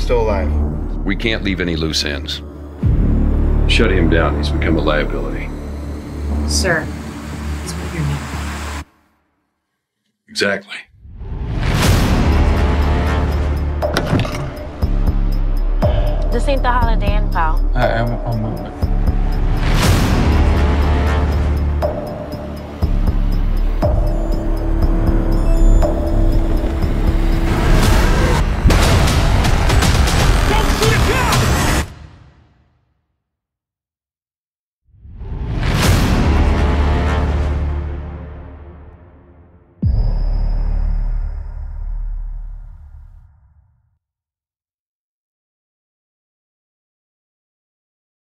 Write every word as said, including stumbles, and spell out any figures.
still alive. We can't leave any loose ends. Shutting him down, he's become a liability. Sir, please put your name. Exactly. This ain't the Holiday Inn, pal. I am on movement.